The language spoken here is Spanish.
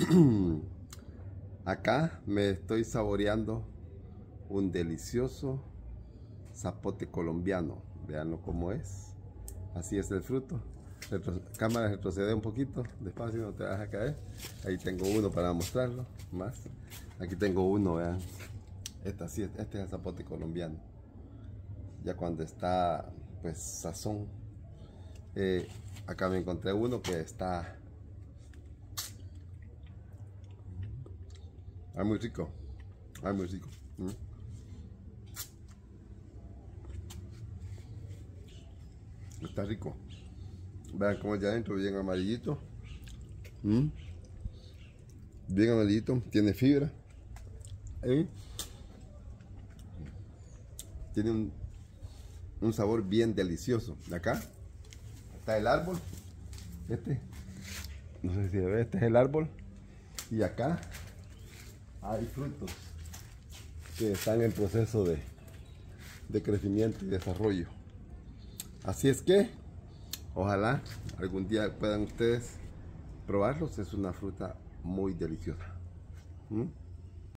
Acá me estoy saboreando un delicioso zapote colombiano. Veanlo cómo es. Así es el fruto. Cámara, retrocede un poquito, despacio, no te vas a caer. Ahí tengo uno para mostrarlo más. Aquí tengo uno, vean. Este es el zapote colombiano. Ya cuando está, pues, sazón. Acá me encontré uno que está muy rico. Muy rico. Está rico. Vean cómo es de adentro, bien amarillito. Bien amarillito, tiene fibra. Tiene un sabor bien delicioso. Acá está el árbol. No sé si se ve, este es el árbol. Y acá hay frutos que están en proceso de crecimiento y desarrollo. Así es que ojalá algún día puedan ustedes probarlos. Es una fruta muy deliciosa.